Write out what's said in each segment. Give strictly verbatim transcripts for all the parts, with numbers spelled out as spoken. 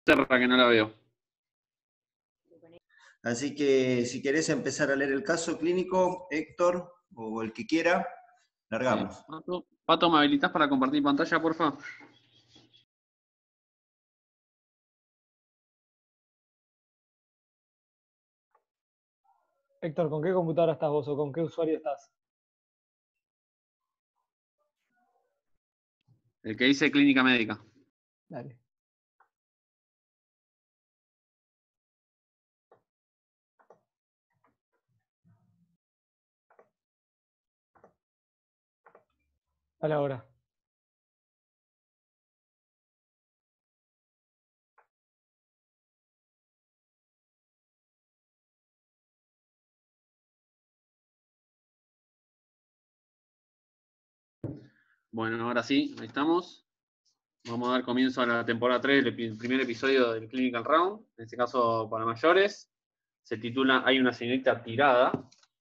Terra, que no la veo. Así que si querés empezar a leer el caso clínico, Héctor, o el que quiera, largamos. Eh, Pato, Pato, ¿me habilitas para compartir pantalla, por favor? Héctor, ¿con qué computadora estás vos o con qué usuario estás? El que dice clínica médica. Dale. Dale ahora. Bueno, ahora sí, ahí estamos. Vamos a dar comienzo a la temporada tres, el primer episodio del Clinical Round, en este caso para mayores. Se titula Hay una señorita tirada.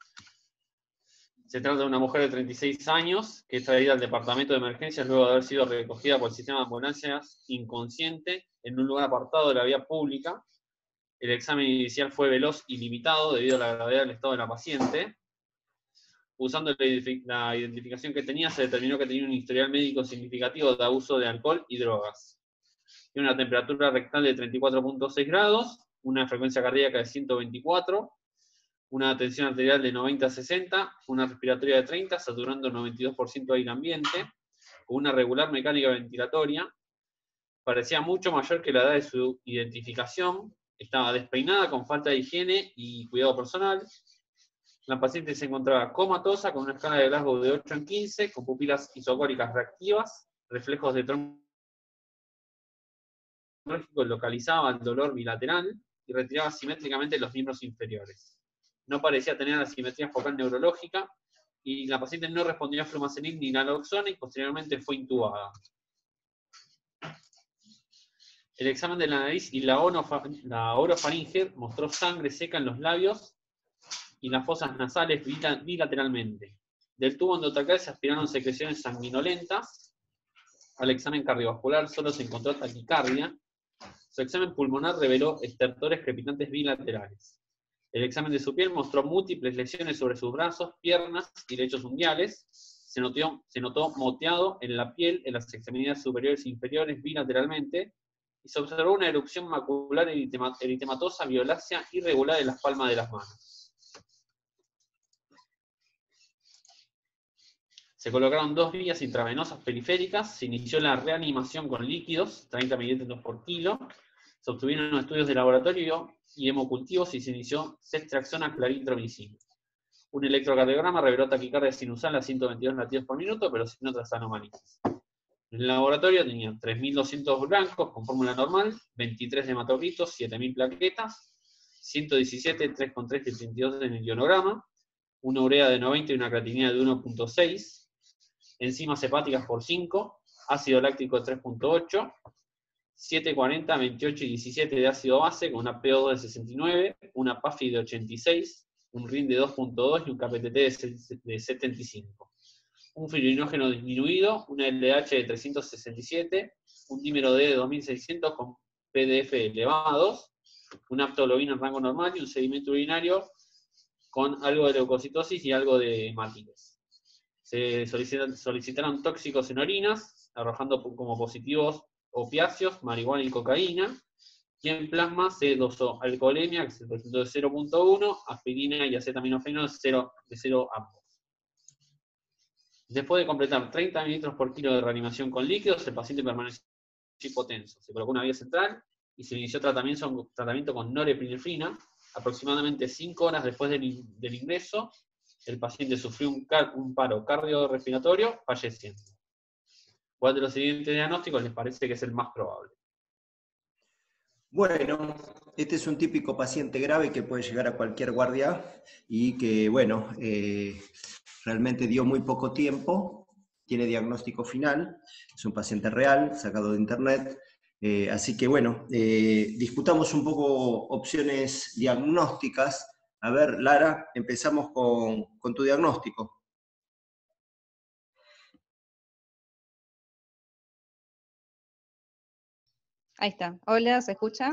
Se trata de una mujer de treinta y seis años que es traída al departamento de emergencias luego de haber sido recogida por el sistema de ambulancias inconsciente en un lugar apartado de la vía pública. El examen inicial fue veloz y limitado debido a la gravedad del estado de la paciente. Usando la identificación que tenía, se determinó que tenía un historial médico significativo de abuso de alcohol y drogas. Tiene una temperatura rectal de treinta y cuatro punto seis grados, una frecuencia cardíaca de ciento veinticuatro, una tensión arterial de noventa a sesenta, una respiratoria de treinta, saturando noventa y dos por ciento de aire ambiente, con una regular mecánica ventilatoria. Parecía mucho mayor que la edad de su identificación, estaba despeinada, con falta de higiene y cuidado personal. La paciente se encontraba comatosa con una escala de Glasgow de ocho en quince, con pupilas isocóricas reactivas, reflejos de tronco localizaba el dolor bilateral y retiraba simétricamente los miembros inferiores. No parecía tener asimetría focal neurológica y la paciente no respondió a flumazenil ni naloxona y posteriormente fue intubada. El examen de la nariz y la, la orofaringe mostró sangre seca en los labios y las fosas nasales bilateralmente. Del tubo endotraqueal se aspiraron secreciones sanguinolentas. Al examen cardiovascular solo se encontró taquicardia. Su examen pulmonar reveló estertores crepitantes bilaterales. El examen de su piel mostró múltiples lesiones sobre sus brazos, piernas y lechos unguiales. Se notó, se notó moteado en la piel en las extremidades superiores e inferiores bilateralmente y se observó una erupción macular eritematosa violácea irregular en las palmas de las manos. Se colocaron dos vías intravenosas periféricas, se inició la reanimación con líquidos, treinta mililitros por kilo, se obtuvieron estudios de laboratorio y hemocultivos y se inició ceftriaxona claritromicina. Un electrocardiograma reveló taquicardia sinusal a ciento veintidós latidos por minuto, pero sin otras anomalías. En el laboratorio tenían tres mil doscientos blancos con fórmula normal, veintitrés de hematocritos, siete mil plaquetas, ciento diecisiete, tres coma tres y treinta y dos en el ionograma, una urea de noventa y una creatinina de uno punto seis, enzimas hepáticas por cinco, ácido láctico de tres punto ocho, siete, cuarenta, veintiocho y diecisiete de ácido base con una P O dos de sesenta y nueve, una P A F I de ochenta y seis, un R I N de dos punto dos y un K P T T de setenta y cinco. Un fibrinógeno disminuido, una L H de trescientos sesenta y siete, un dímero D de dos mil seiscientos con P D F elevados, una aptoglobina en rango normal y un sedimento urinario con algo de leucocitosis y algo de hematitis. Se solicitaron tóxicos en orinas, arrojando como positivos opiáceos, marihuana y cocaína. Y en plasma se dosó alcoholemia, que es el porcentaje de cero punto uno, aspirina y acetaminofeno de cero, de cero ambos. Después de completar treinta mililitros por kilo de reanimación con líquidos, el paciente permaneció hipotenso. Se colocó una vía central y se inició tratamiento, tratamiento con norepinefrina. Aproximadamente cinco horas después del, del ingreso, el paciente sufrió un, un paro cardiorrespiratorio, falleciendo. ¿Cuál de los siguientes diagnósticos les parece que es el más probable? Bueno, este es un típico paciente grave que puede llegar a cualquier guardia y que, bueno, eh, realmente dio muy poco tiempo, tiene diagnóstico final, es un paciente real, sacado de internet, eh, así que, bueno, eh, discutamos un poco opciones diagnósticas. A ver, Lara, empezamos con, con tu diagnóstico. Ahí está. Hola, ¿se escucha?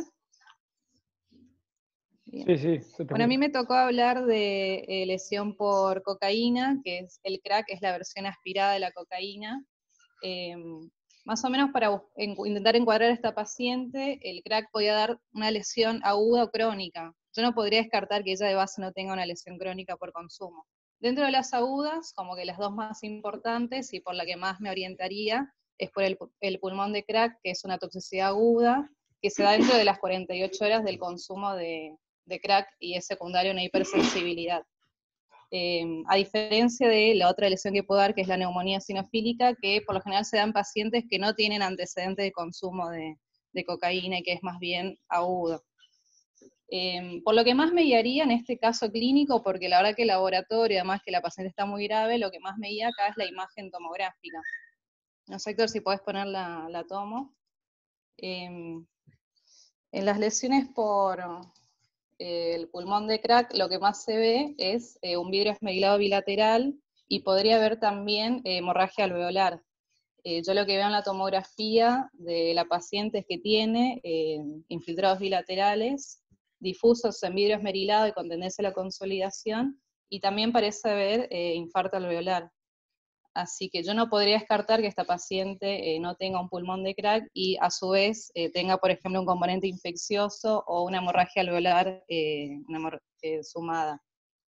Bien. Sí, sí, se te Bueno, a mí escucha. me tocó hablar de eh, lesión por cocaína, que es el crack, es la versión aspirada de la cocaína. Eh, más o menos para bus- en- intentar encuadrar a esta paciente, el crack podía dar una lesión aguda o crónica. Yo no podría descartar que ella de base no tenga una lesión crónica por consumo. Dentro de las agudas, como que las dos más importantes y por la que más me orientaría, es por el, pu- el pulmón de crack, que es una toxicidad aguda, que se da dentro de las cuarenta y ocho horas del consumo de, de crack y es secundario a una hipersensibilidad. Eh, a diferencia de la otra lesión que puedo dar, que es la neumonía eosinofílica, que por lo general se dan pacientes que no tienen antecedentes de consumo de, de cocaína y que es más bien agudo. Eh, por lo que más me guiaría en este caso clínico, porque la verdad que el laboratorio, además que la paciente está muy grave, lo que más me guía acá es la imagen tomográfica. No sé, Héctor, si podés poner la, la tomo. Eh, en las lesiones por eh, el pulmón de crack, lo que más se ve es eh, un vidrio esmerilado bilateral y podría haber también eh, hemorragia alveolar. Eh, yo lo que veo en la tomografía de la paciente es que tiene eh, infiltrados bilaterales, difusos en vidrio esmerilado y con tendencia a la consolidación, y también parece haber eh, infarto alveolar. Así que yo no podría descartar que esta paciente eh, no tenga un pulmón de crack y a su vez eh, tenga, por ejemplo, un componente infeccioso o una hemorragia alveolar eh, una hemor eh, sumada.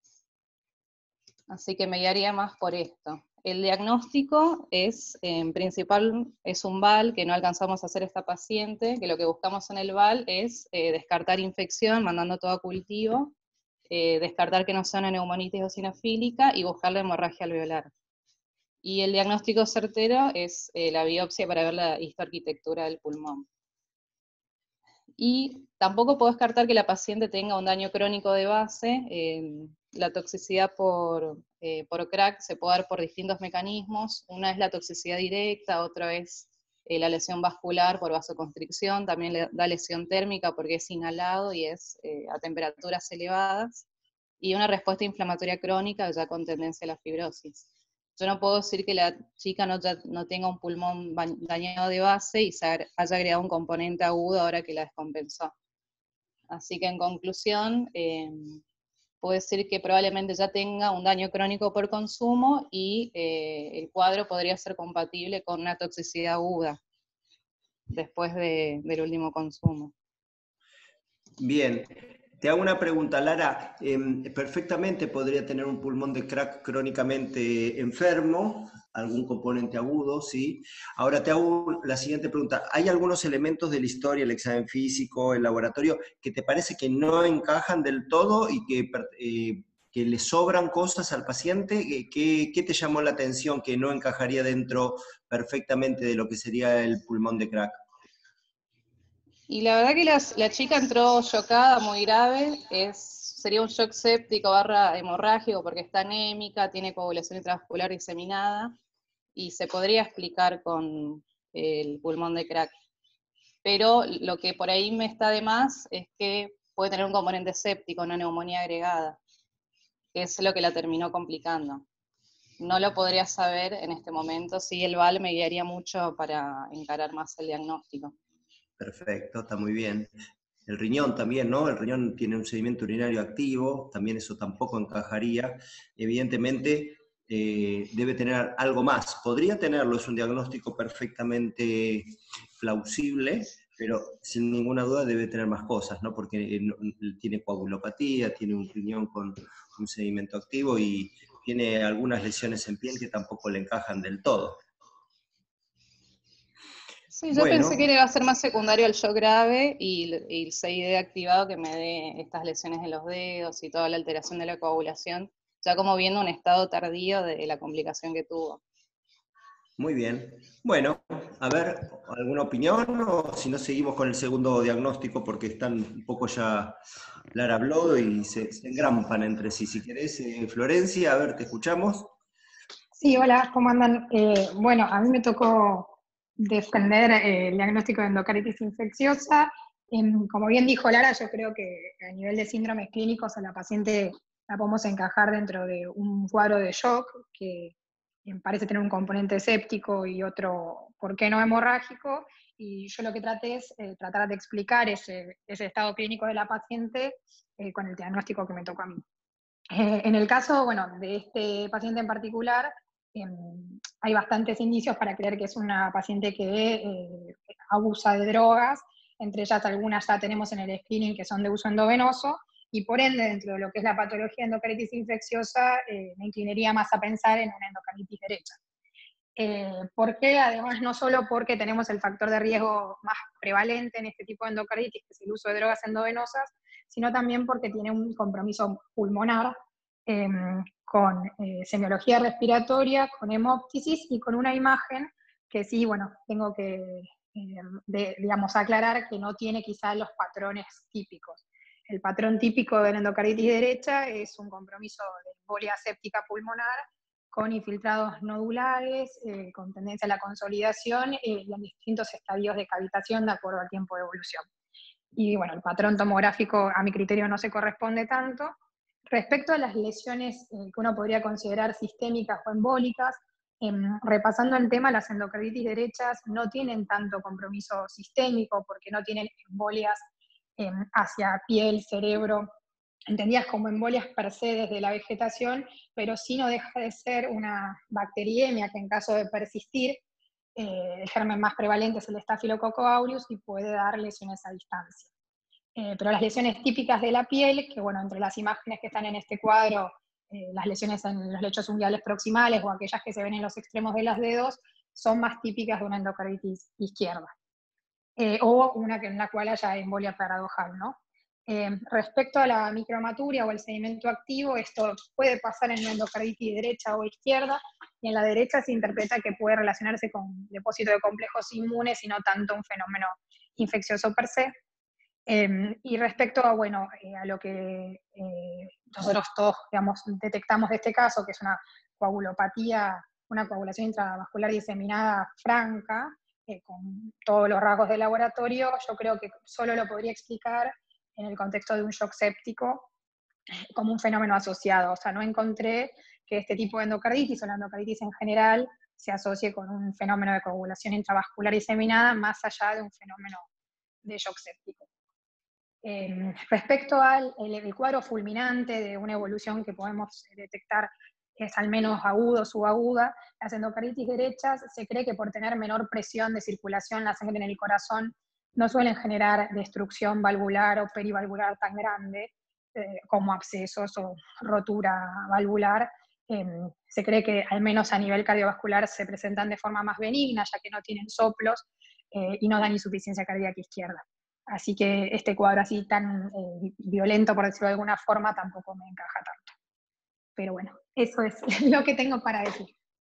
Así que me guiaría más por esto. El diagnóstico es, en principal, es un V A L que no alcanzamos a hacer esta paciente, que lo que buscamos en el V A L es eh, descartar infección, mandando todo a cultivo, eh, descartar que no sea una neumonitis eosinofílica y buscar la hemorragia alveolar. Y el diagnóstico certero es eh, la biopsia para ver la histoarquitectura del pulmón. Y tampoco puedo descartar que la paciente tenga un daño crónico de base. Eh, la toxicidad por, eh, por crack se puede dar por distintos mecanismos. Una es la toxicidad directa, otra es eh, la lesión vascular por vasoconstricción, también le da lesión térmica porque es inhalado y es eh, a temperaturas elevadas, y una respuesta inflamatoria crónica ya con tendencia a la fibrosis. Yo no puedo decir que la chica no, ya, no tenga un pulmón dañado de base y se haya agregado un componente agudo ahora que la descompensó. Así que en conclusión, eh, puedo decir que probablemente ya tenga un daño crónico por consumo y eh, el cuadro podría ser compatible con una toxicidad aguda después de, del último consumo. Bien, te hago una pregunta, Lara. Eh, perfectamente podría tener un pulmón de crack crónicamente enfermo, algún componente agudo, ¿sí? Ahora te hago la siguiente pregunta. ¿Hay algunos elementos de la historia, el examen físico, el laboratorio, que te parece que no encajan del todo y que, eh, que le sobran cosas al paciente? ¿Qué, qué te llamó la atención que no encajaría dentro perfectamente de lo que sería el pulmón de crack? Y la verdad que las, la chica entró chocada, muy grave, es, sería un shock séptico barra hemorrágico porque está anémica, tiene coagulación intravascular diseminada, y se podría explicar con el pulmón de crack. Pero lo que por ahí me está de más es que puede tener un componente séptico, una neumonía agregada, que es lo que la terminó complicando. No lo podría saber en este momento, sí el V A L me guiaría mucho para encarar más el diagnóstico. Perfecto, está muy bien. El riñón también, ¿no? El riñón tiene un sedimento urinario activo, también eso tampoco encajaría. Evidentemente, eh, debe tener algo más. Podría tenerlo, es un diagnóstico perfectamente plausible, pero sin ninguna duda debe tener más cosas, ¿no? Porque tiene coagulopatía, tiene un riñón con un sedimento activo y tiene algunas lesiones en piel que tampoco le encajan del todo. Sí, yo Bueno, pensé que iba a ser más secundario al shock grave y, y el C I D activado que me dé estas lesiones en los dedos y toda la alteración de la coagulación, ya como viendo un estado tardío de la complicación que tuvo. muy bien. Bueno, a ver, ¿alguna opinión? O si no, seguimos con el segundo diagnóstico porque están un poco ya, Lara habló y se, se engrampan entre sí. Si querés, eh, Florencia, a ver, te escuchamos. Sí, hola, ¿cómo andan? Eh, bueno, a mí me tocó defender eh, el diagnóstico de endocarditis infecciosa. En, como bien dijo Lara, yo creo que a nivel de síndromes clínicos a la paciente la podemos encajar dentro de un cuadro de shock que parece tener un componente séptico y otro, ¿por qué no hemorrágico? y yo lo que traté es eh, tratar de explicar ese, ese estado clínico de la paciente eh, con el diagnóstico que me tocó a mí. Eh, en el caso, bueno, de este paciente en particular, eh, hay bastantes indicios para creer que es una paciente que eh, abusa de drogas, entre ellas algunas ya tenemos en el screening que son de uso endovenoso, y por ende, dentro de lo que es la patología de endocarditis infecciosa, eh, me inclinaría más a pensar en una endocarditis derecha. Eh, ¿Por qué? Además, no solo porque tenemos el factor de riesgo más prevalente en este tipo de endocarditis, que es el uso de drogas endovenosas, sino también porque tiene un compromiso pulmonar eh, con eh, semiología respiratoria, con hemóptisis y con una imagen que sí, bueno, tengo que, eh, de, digamos, aclarar que no tiene quizás los patrones típicos. El patrón típico de la endocarditis derecha es un compromiso de embolia séptica pulmonar con infiltrados nodulares, eh, con tendencia a la consolidación eh, y en distintos estadios de cavitación de acuerdo al tiempo de evolución. Y bueno, el patrón tomográfico a mi criterio no se corresponde tanto. Respecto a las lesiones eh, que uno podría considerar sistémicas o embólicas, eh, repasando el tema, las endocarditis derechas no tienen tanto compromiso sistémico porque no tienen embolias eh, hacia piel, cerebro, entendidas como embolias per se desde la vegetación, pero sí no deja de ser una bacteriemia que en caso de persistir, eh, el germen más prevalente es el Staphylococcus aureus y puede dar lesiones a distancia. Eh, pero las lesiones típicas de la piel, que bueno, entre las imágenes que están en este cuadro, eh, las lesiones en los lechos unguiales proximales o aquellas que se ven en los extremos de los dedos, son más típicas de una endocarditis izquierda. Eh, o una que, en la cual haya embolia paradojal, ¿no? Eh, respecto a la micromaturia o el sedimento activo, esto puede pasar en una endocarditis derecha o izquierda, y en la derecha se interpreta que puede relacionarse con depósito de complejos inmunes y no tanto un fenómeno infeccioso per se. Eh, y respecto a, bueno, eh, a lo que eh, nosotros todos, digamos, detectamos de este caso, que es una coagulopatía, una coagulación intravascular diseminada franca, eh, con todos los rasgos de laboratorio, yo creo que solo lo podría explicar en el contexto de un shock séptico como un fenómeno asociado. O sea, no encontré que este tipo de endocarditis o la endocarditis en general se asocie con un fenómeno de coagulación intravascular diseminada más allá de un fenómeno de shock séptico. Eh, respecto al el, el cuadro fulminante de una evolución que podemos detectar es al menos agudo o subaguda, las endocarditis derechas se cree que por tener menor presión de circulación la sangre en el corazón no suelen generar destrucción valvular o perivalvular tan grande eh, como abscesos o rotura valvular. Eh, se cree que al menos a nivel cardiovascular se presentan de forma más benigna, ya que no tienen soplos eh, y no dan insuficiencia cardíaca izquierda. Así que este cuadro así tan eh, violento, por decirlo de alguna forma, tampoco me encaja tanto. Pero bueno, eso es lo que tengo para decir.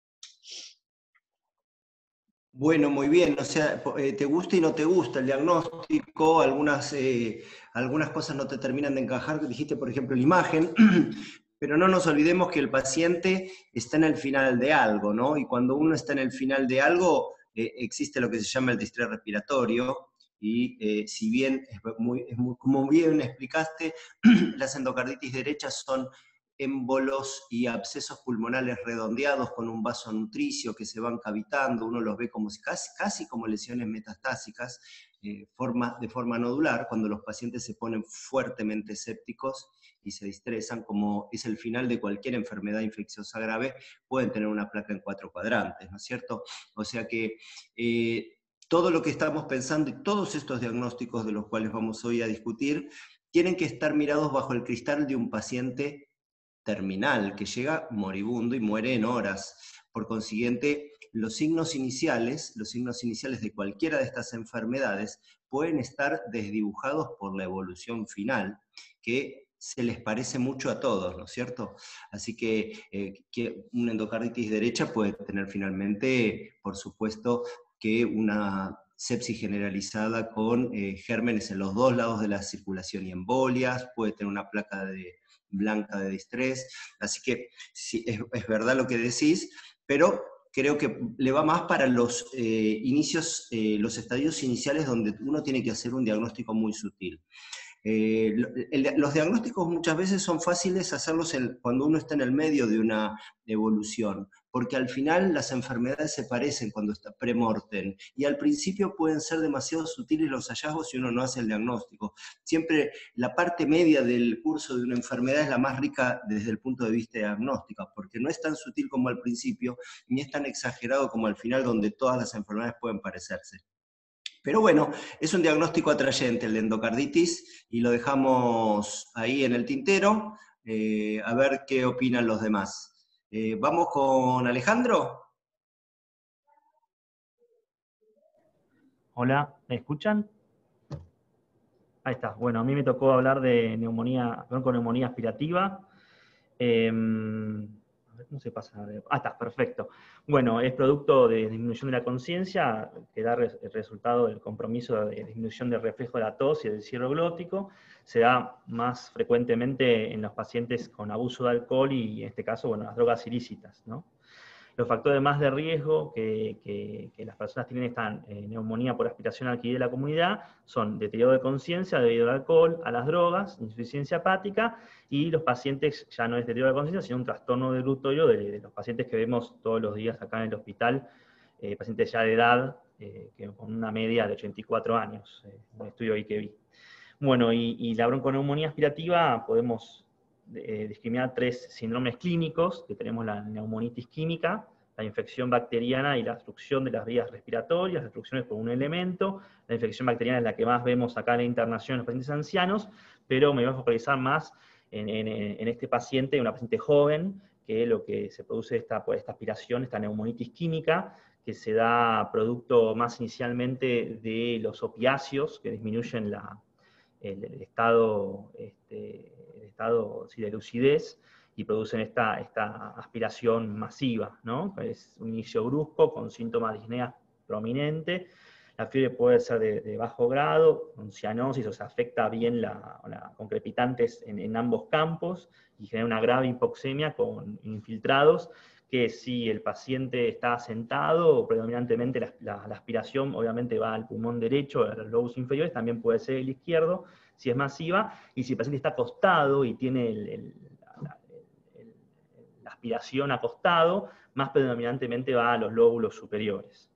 Bueno, muy bien. O sea, te gusta y no te gusta el diagnóstico, algunas, eh, algunas cosas no te terminan de encajar, dijiste, por ejemplo, la imagen, pero no nos olvidemos que el paciente está en el final de algo, ¿no? Y cuando uno está en el final de algo, eh, existe lo que se llama el distrés respiratorio, y eh, si bien, es muy, es muy, como bien explicaste, las endocarditis derechas son émbolos y abscesos pulmonares redondeados con un vaso nutricio que se van cavitando, uno los ve como si, casi, casi como lesiones metastásicas, eh, forma, de forma nodular, cuando los pacientes se ponen fuertemente sépticos y se distresan, como es el final de cualquier enfermedad infecciosa grave, pueden tener una placa en cuatro cuadrantes, ¿no es cierto? O sea que eh, todo lo que estamos pensando y todos estos diagnósticos de los cuales vamos hoy a discutir, tienen que estar mirados bajo el cristal de un paciente terminal, que llega moribundo y muere en horas. Por consiguiente, los signos iniciales, los signos iniciales de cualquiera de estas enfermedades pueden estar desdibujados por la evolución final, que se les parece mucho a todos, ¿no es cierto? Así que, eh, que una endocarditis derecha puede tener finalmente, por supuesto, que una sepsis generalizada con eh, gérmenes en los dos lados de la circulación y embolias, puede tener una placa de blanca de distrés, así que sí, es, es verdad lo que decís, pero creo que le va más para los eh, inicios, eh, los estadios iniciales donde uno tiene que hacer un diagnóstico muy sutil. Eh, el, los diagnósticos muchas veces son fáciles hacerlos el, cuando uno está en el medio de una evolución, porque al final las enfermedades se parecen cuando está premortem, y al principio pueden ser demasiado sutiles los hallazgos si uno no hace el diagnóstico. Siempre la parte media del curso de una enfermedad es la más rica desde el punto de vista diagnóstico, porque no es tan sutil como al principio, ni es tan exagerado como al final, donde todas las enfermedades pueden parecerse. Pero bueno, es un diagnóstico atrayente el de endocarditis, y lo dejamos ahí en el tintero, eh, a ver qué opinan los demás. Eh, ¿Vamos con Alejandro? Hola, ¿me escuchan? Ahí está. Bueno, a mí me tocó hablar de neumonía, bronconeumonía aspirativa. Eh, a ver cómo se pasa. Ah, está, perfecto. Bueno, es producto de disminución de la conciencia, que da res, el resultado del compromiso de disminución del reflejo de la tos y del cierre glótico. Se da más frecuentemente en los pacientes con abuso de alcohol y, en este caso, bueno, las drogas ilícitas, ¿no? Los factores más de riesgo que, que, que las personas tienen esta eh, neumonía por aspiración aquí de la comunidad son deterioro de conciencia debido al alcohol, a las drogas, insuficiencia hepática, y los pacientes ya no es deterioro de conciencia, sino un trastorno del glúteo de, de los pacientes que vemos todos los días acá en el hospital, eh, pacientes ya de edad, eh, que, con una media de ochenta y cuatro años, eh, un estudio ahí que vi. Bueno, y, y la bronconeumonía aspirativa podemos Eh, discriminar tres síndromes clínicos, que tenemos la neumonitis química, la infección bacteriana y la obstrucción de las vías respiratorias, obstrucciones por un elemento. La infección bacteriana es la que más vemos acá en la internación en los pacientes ancianos, pero me voy a focalizar más en, en, en este paciente, una paciente joven, que lo que se produce esta, por esta aspiración, esta neumonitis química, que se da producto más inicialmente de los opiáceos, que disminuyen la, el, el estado... Este, estado sí, de lucidez, y producen esta, esta aspiración masiva, ¿no? Es un inicio brusco, con síntomas de disnea prominente. La fiebre puede ser de, de bajo grado, con cianosis, o sea, afecta bien la, la, con crepitantes en, en ambos campos, y genera una grave hipoxemia con infiltrados, que si el paciente está sentado, predominantemente la, la, la aspiración obviamente va al pulmón derecho, a los lobos inferiores, también puede ser el izquierdo, si es masiva, y si el paciente está acostado y tiene el, el, la, el, la aspiración acostado, más predominantemente va a los lóbulos superiores.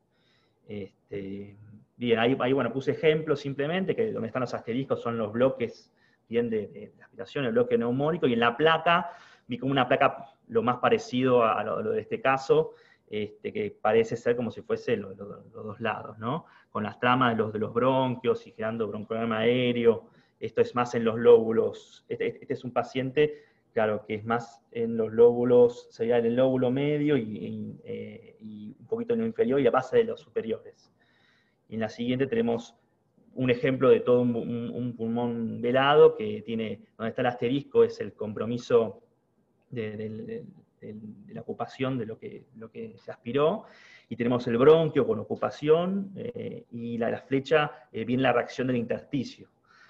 Este, bien, ahí, ahí bueno, puse ejemplos simplemente, que donde están los asteriscos son los bloques bien de, de, de aspiración, el bloque neumónico, y en la placa, vi como una placa lo más parecido a lo, a lo de este caso, este, que parece ser como si fuese los, los, los dos lados, ¿no? Con las tramas de los, de los bronquios y generando broncoedema aéreo. Esto es más en los lóbulos. Este, este es un paciente, claro, que es más en los lóbulos, sería en el lóbulo medio y, y, eh, y un poquito en lo inferior y a base de los superiores. Y en la siguiente tenemos un ejemplo de todo un, un, un pulmón velado, que tiene, donde está el asterisco, es el compromiso de, de, de, de, de la ocupación de lo que, lo que se aspiró, y tenemos el bronquio con ocupación, eh, y la, la flecha eh, viene la reacción del intersticio.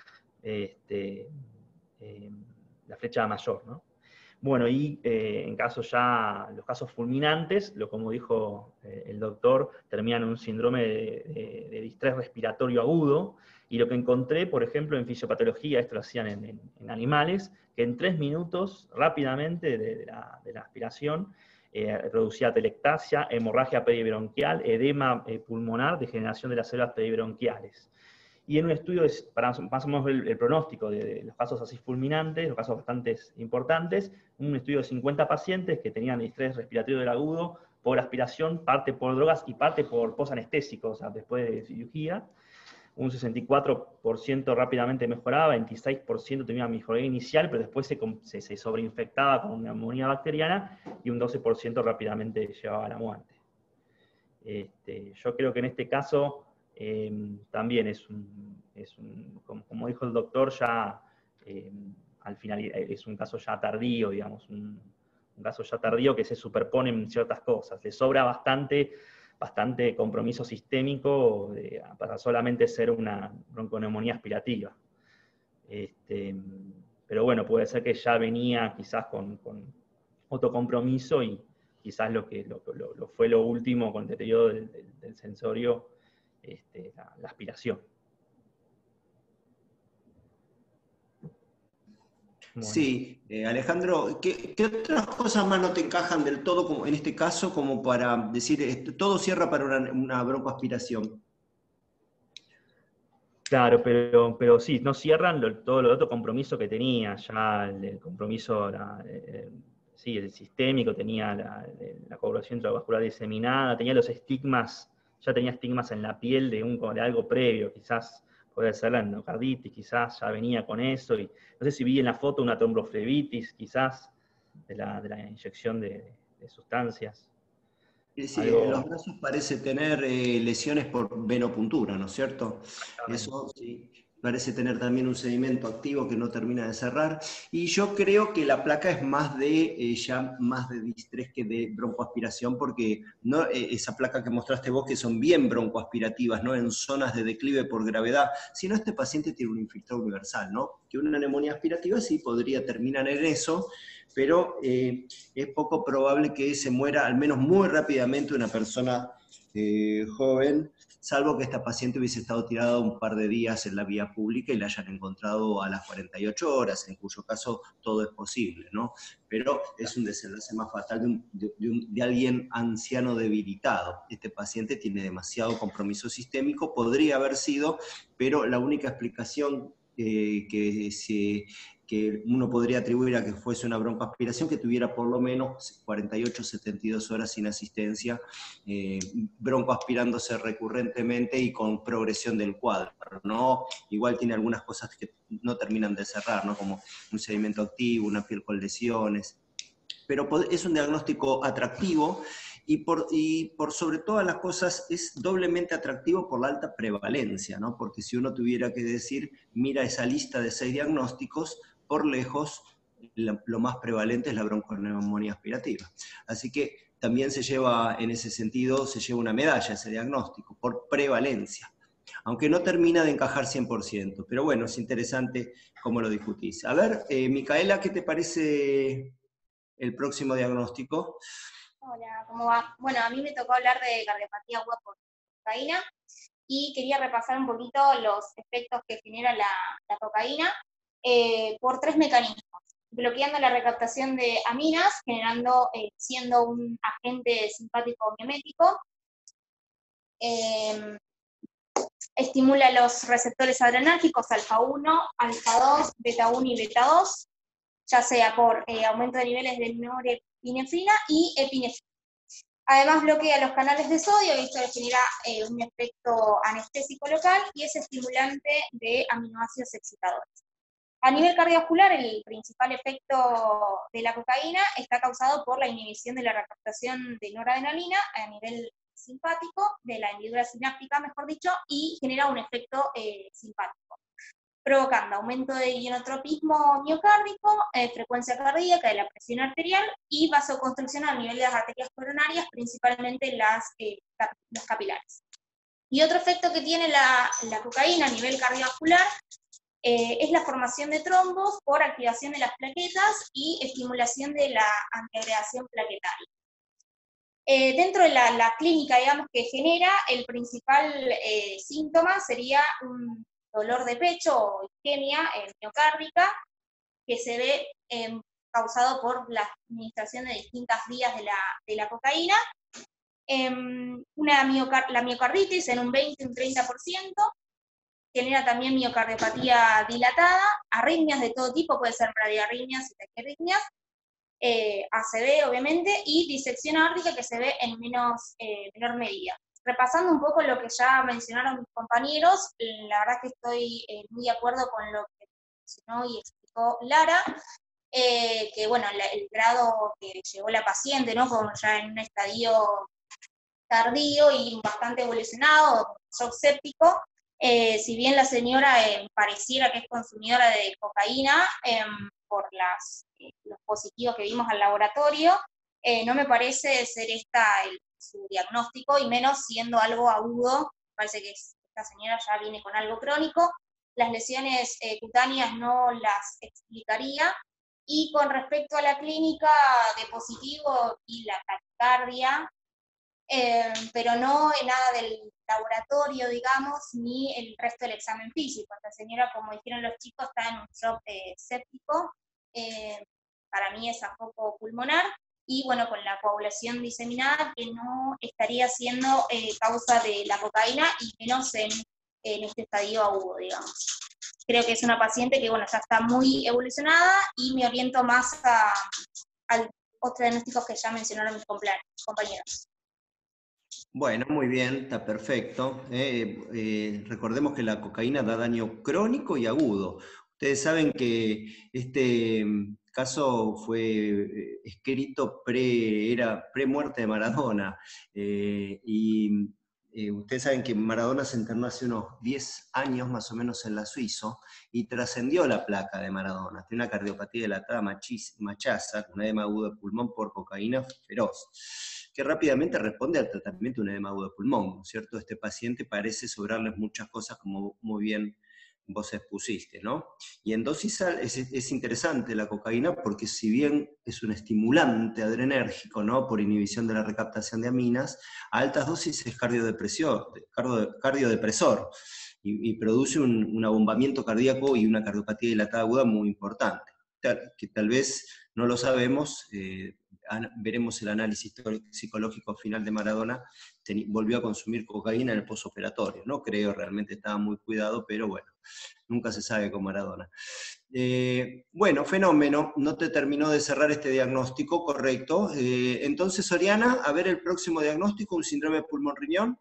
Este, eh, la flecha mayor, ¿no? Bueno, y eh, en casos ya, los casos fulminantes, lo como dijo eh, el doctor, terminan en un síndrome de, de, de distrés respiratorio agudo, y lo que encontré, por ejemplo, en fisiopatología, esto lo hacían en, en, en animales, que en tres minutos, rápidamente, de, de, la, de la aspiración, eh, producía atelectasia, hemorragia peribronquial, edema eh, pulmonar, degeneración de las células peribronquiales. Y en un estudio, es, para más o menos el, el pronóstico de, de los casos así fulminantes, los casos bastante importantes, un estudio de cincuenta pacientes que tenían distrés respiratorio del agudo por aspiración, parte por drogas y parte por posanestésico, o sea, después de cirugía. Un sesenta y cuatro por ciento rápidamente mejoraba, veintiséis por ciento tenía mejoría inicial, pero después se, se, se sobreinfectaba con una neumonía bacteriana, y un doce por ciento rápidamente llevaba a la muerte. Este, yo creo que en este caso eh, también es un, es un como, como dijo el doctor, ya eh, al final es un caso ya tardío, digamos, un, un caso ya tardío que se superponen ciertas cosas. Le sobra bastante, bastante compromiso sistémico de, para solamente ser una bronconeumonía aspirativa. Este, pero bueno, puede ser que ya venía quizás con, con otro compromiso, y quizás lo que lo, lo, lo fue lo último con el deterioro del, del, del sensorio, este, la, la aspiración. Bueno. Sí, eh, Alejandro, ¿qué, qué otras cosas más no te encajan del todo, como en este caso, como para decir, eh, todo cierra para una, una broncoaspiración? Claro, pero, pero sí, no cierran lo- todo lo otro compromiso que tenía, ya el, el compromiso, la- eh, sí, el sistémico, tenía la, la coagulación intravascular diseminada, tenía los estigmas, ya tenía estigmas en la piel de, un, de algo previo, quizás puede ser la endocarditis, quizás ya venía con eso, y no sé si vi en la foto una tromboflebitis, quizás, de la, de la inyección de, de sustancias, Es decir, en los algo, brazos parece tener eh, lesiones por venopuntura, ¿no es cierto? exactamente. Eso sí, parece tener también un sedimento activo que no termina de cerrar. Y yo creo que la placa es más de, eh, ya más de distrés que de broncoaspiración, porque no, eh, esa placa que mostraste vos, que son bien broncoaspirativas, ¿no? En zonas de declive por gravedad, sino este paciente tiene un infiltrado universal, ¿no? Que una neumonía aspirativa sí podría terminar en eso, pero eh, es poco probable que se muera, al menos muy rápidamente, una persona eh, joven, salvo que esta paciente hubiese estado tirada un par de días en la vía pública y la hayan encontrado a las cuarenta y ocho horas, en cuyo caso todo es posible, ¿no? Pero es un desenlace más fatal de, un, de, de, un, de alguien anciano debilitado. Este paciente tiene demasiado compromiso sistémico, podría haber sido, pero la única explicación eh, que se... que uno podría atribuir a que fuese una broncoaspiración que tuviera por lo menos cuarenta y ocho a setenta y dos horas sin asistencia, eh, broncoaspirándose recurrentemente y con progresión del cuadro, ¿no? Igual tiene algunas cosas que no terminan de cerrar, ¿no? Como un sedimento activo, una piel con lesiones, pero es un diagnóstico atractivo y por, y por sobre todas las cosas es doblemente atractivo por la alta prevalencia, ¿no? Porque si uno tuviera que decir, mira esa lista de seis diagnósticos, por lejos la, lo más prevalente es la bronconeumonía aspirativa. Así que también se lleva, en ese sentido, se lleva una medalla ese diagnóstico, por prevalencia. Aunque no termina de encajar cien por ciento, pero bueno, es interesante cómo lo discutís. A ver, eh, Micaela, ¿qué te parece el próximo diagnóstico? Hola, ¿cómo va? Bueno, a mí me tocó hablar de cardiopatía aguda por cocaína y quería repasar un poquito los efectos que genera la, la cocaína eh, por tres mecanismos. Bloqueando la recaptación de aminas, generando, eh, siendo un agente simpático miemético, eh, estimula los receptores adrenérgicos alfa uno, alfa dos, beta uno y beta dos, ya sea por eh, aumento de niveles de norepinefrina y epinefrina. Además bloquea los canales de sodio y esto genera eh, un efecto anestésico local y es estimulante de aminoácidos excitadores. A nivel cardiovascular, el principal efecto de la cocaína está causado por la inhibición de la recaptación de noradrenalina a nivel simpático, de la hendidura sináptica, mejor dicho, y genera un efecto eh, simpático, provocando aumento de ionotropismo miocárdico, eh, frecuencia cardíaca, de la presión arterial y vasoconstricción a nivel de las arterias coronarias, principalmente las, eh, cap los capilares. Y otro efecto que tiene la, la cocaína a nivel cardiovascular eh, es la formación de trombos por activación de las plaquetas y estimulación de la antiagregación plaquetaria. Eh, dentro de la, la clínica, digamos, que genera, el principal eh, síntoma sería un dolor de pecho o isquemia eh, miocárdica, que se ve eh, causado por la administración de distintas vías de la, de la cocaína. Eh, una miocar la miocarditis en un veinte a un treinta por ciento, genera también miocardiopatía dilatada, arritmias de todo tipo, puede ser bradiarritmias y taquiarritmias, eh, A C V obviamente, y disección aórtica que se ve en menos, eh, menor medida. Repasando un poco lo que ya mencionaron mis compañeros, la verdad que estoy eh, muy de acuerdo con lo que mencionó y explicó Lara, eh, que bueno, la, el grado que llegó la paciente, ¿no? Como ya en un estadio tardío y bastante evolucionado, shock séptico, eh, si bien la señora eh, pareciera que es consumidora de cocaína, eh, por las, eh, los positivos que vimos al laboratorio, eh, no me parece ser esta el, su diagnóstico, y menos siendo algo agudo. Parece que esta señora ya viene con algo crónico. Las lesiones eh, cutáneas no las explicaría. Y con respecto a la clínica de positivo y la taquicardia, eh, pero no en nada del laboratorio, digamos, ni el resto del examen físico. Esta señora, como dijeron los chicos, está en un shock eh, séptico, eh, para mí es a foco pulmonar, y bueno, con la coagulación diseminada, que no estaría siendo eh, causa de la cocaína, y menos en, en este estadio agudo, digamos. Creo que es una paciente que, bueno, ya está muy evolucionada, y me oriento más a, a otros diagnósticos que ya mencionaron mis compañeros. Bueno, muy bien, está perfecto. Eh, eh, recordemos que la cocaína da daño crónico y agudo. Ustedes saben que este caso fue escrito pre, era pre-muerte de Maradona, eh, y eh, ustedes saben que Maradona se internó hace unos diez años más o menos en la Suizo, y trascendió la placa de Maradona. Tiene una cardiopatía dilatada machaza, con un edema agudo de pulmón por cocaína feroz, que rápidamente responde al tratamiento de un edema agudo de pulmón, ¿no es cierto? Este paciente parece sobrarles muchas cosas, como muy bien vos expusiste, ¿no? Y en dosis es, es interesante la cocaína, porque si bien es un estimulante adrenérgico, ¿no?, por inhibición de la recaptación de aminas, a altas dosis es cardiodepresor, cardio, cardiodepresor y, y produce un, un abombamiento cardíaco y una cardiopatía dilatada aguda muy importante, que tal vez no lo sabemos. Eh, veremos el análisis psicológico final de Maradona, volvió a consumir cocaína en el postoperatorio. No creo, realmente estaba muy cuidado, pero bueno, nunca se sabe con Maradona. Eh, bueno, fenómeno, no te terminó de cerrar este diagnóstico, correcto. Eh, entonces, Oriana, a ver el próximo diagnóstico, un síndrome de pulmón-riñón.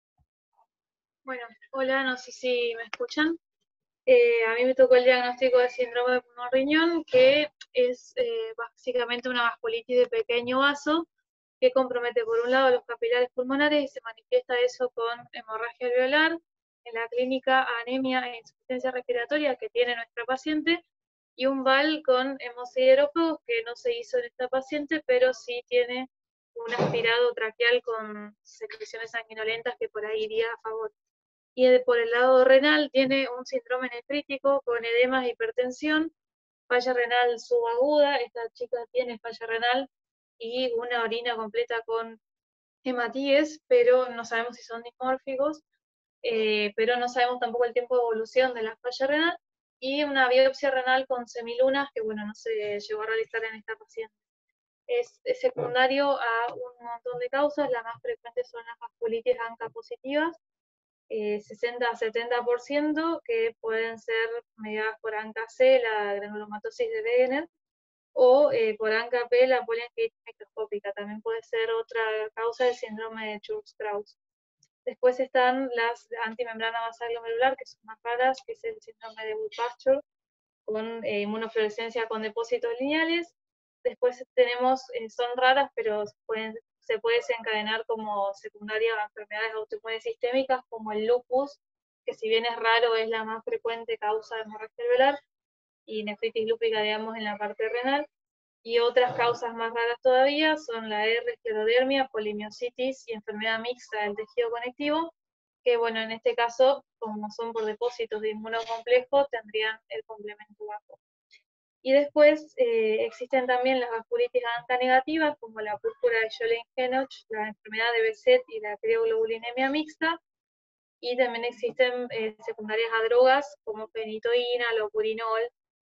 Bueno, hola, no sé si me escuchan. Eh, a mí me tocó el diagnóstico de síndrome de pulmón-riñón, que es eh, básicamente una vasculitis de pequeño vaso que compromete por un lado los capilares pulmonares y se manifiesta eso con hemorragia alveolar, en la clínica anemia e insuficiencia respiratoria que tiene nuestra paciente, y un V A L con hemosiderófagos que no se hizo en esta paciente, pero sí tiene un aspirado traqueal con secreciones sanguinolentas que por ahí iría a favor. Y por el lado renal tiene un síndrome nefrítico con edemas e hipertensión, falla renal subaguda, esta chica tiene falla renal y una orina completa con hematíes, pero no sabemos si son dismórficos, eh, pero no sabemos tampoco el tiempo de evolución de la falla renal, y una biopsia renal con semilunas que, bueno, no se llegó a realizar en esta paciente. Es, es secundario a un montón de causas, las más frecuentes son las vasculitis ANCA positivas, Eh, sesenta a setenta por ciento, que pueden ser mediadas por ANCA C, la granulomatosis de Wegener, o eh, por ANCA P, la poliangiitis microscópica. También puede ser otra causa del síndrome de Church-Strauss. Después están las antimembrana basal glomerular, que son más raras, que es el síndrome de Wood-Pasture, con eh, inmunofluorescencia con depósitos lineales. Después tenemos, eh, son raras, pero pueden se puede desencadenar como secundaria a enfermedades autoinmunes sistémicas, como el lupus, que si bien es raro, es la más frecuente causa de hemorragia alveolar, y nefritis lúpica, digamos, en la parte renal. Y otras causas más raras todavía son la R, esclerodermia, polimiositis y enfermedad mixta del tejido conectivo, que, bueno, en este caso, como son por depósitos de inmunocomplejo, tendrían el complemento bajo. Y después eh, existen también las vasculitis ANCA negativas, como la púrpura de Scholen-Henoch, la enfermedad de Behçet y la crioglobulinemia mixta, y también existen eh, secundarias a drogas como fenitoína, lopurinol,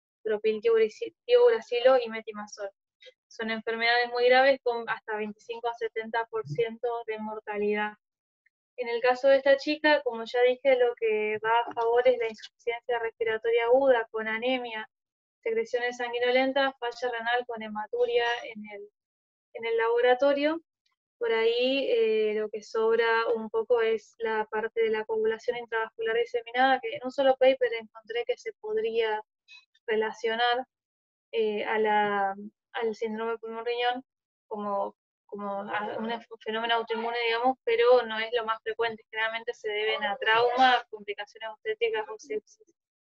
propiltiuracilo y metimazol. Son enfermedades muy graves con hasta veinticinco a setenta por ciento de mortalidad. En el caso de esta chica, como ya dije, lo que va a favor es la insuficiencia respiratoria aguda con anemia, secreciones sanguinolentas, falla renal con hematuria en el, en el laboratorio. Por ahí eh, lo que sobra un poco es la parte de la coagulación intravascular diseminada, que en un solo paper encontré que se podría relacionar eh, a la, al síndrome de pulmón-riñón como, como a un fenómeno autoinmune, digamos, pero no es lo más frecuente. Generalmente se deben a trauma, complicaciones obstétricas o sepsis.